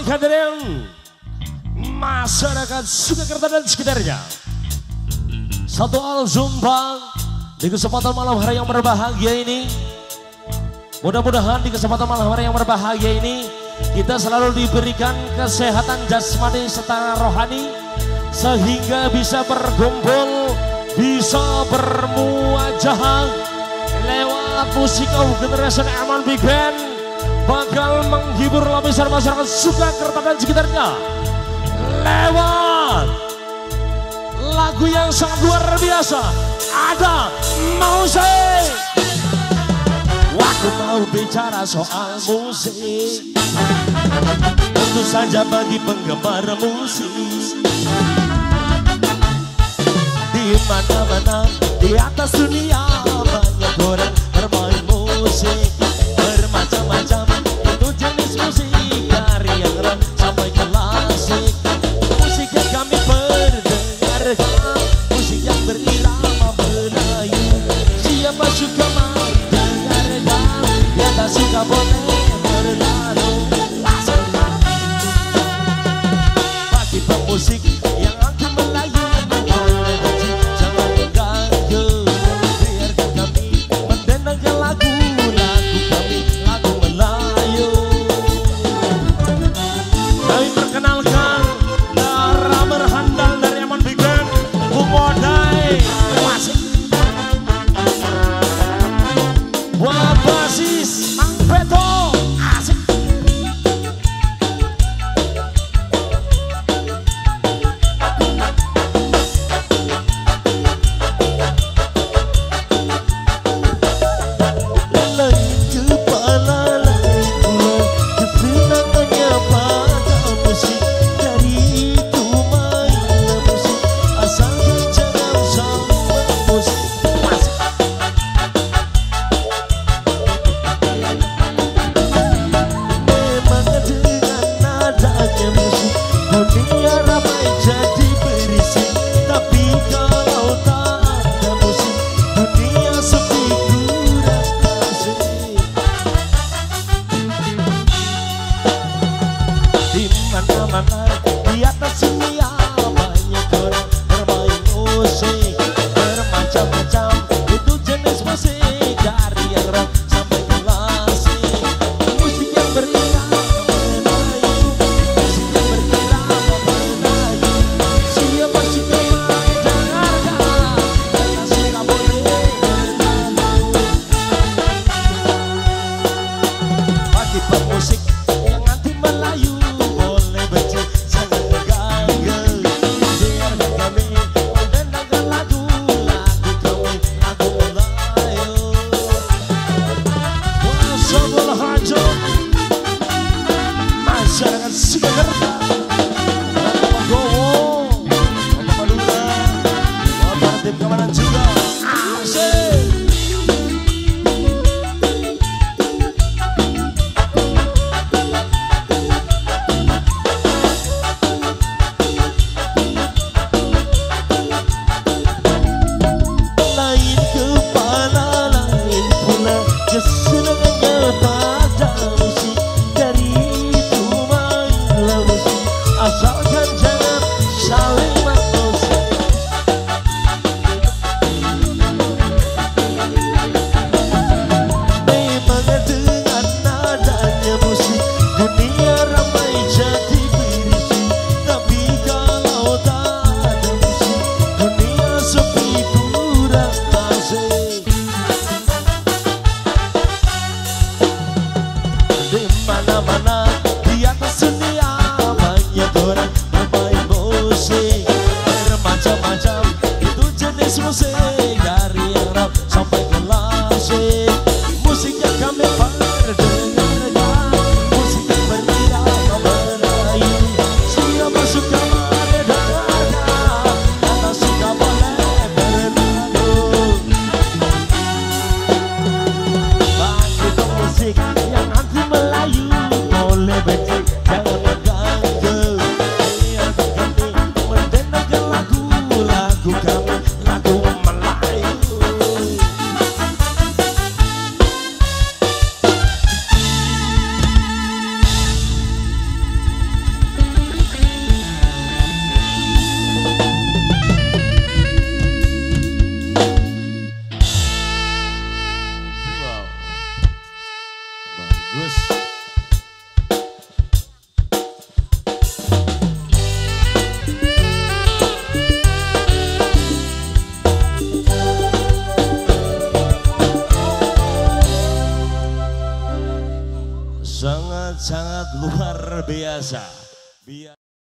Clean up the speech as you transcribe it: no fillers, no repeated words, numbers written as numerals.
hadirin masyarakat Surakarta dan sekitarnya. Satu hal Zumba di kesempatan malam hari yang berbahagia ini. Mudah-mudahan di kesempatan malam hari yang berbahagia ini kita selalu diberikan kesehatan jasmani serta rohani sehingga bisa berkumpul, bisa bermuajah lewat musik generation Aman Big Band bakal menghibur lapisan masyarakat Surakarta dan sekitarnya lewat lagu yang sangat luar biasa. Ada musik. Waktu mau bicara soal musik, tentu saja bagi penggemar musik di mana-mana di atas dunia banyak orang bermain musik bermacam-macam. Itu jenis musik dari yang rock sampai klasik. Musik yang kami perdengarkan, musik yang berirama Melayu. Siapa suka mau dengarkan, yang tak suka boleh berlalu. Bagi pemusik yang anti Melayu, boleh benci, jangan mengganggu. Biarkan kami mendengarkan lagu-lagu kami, lagu Melayu. Kami perkenalkan drummer handal dari Aman Big Band, Bumodai Masih. Buat basis Mang Beto. sangat luar biasa.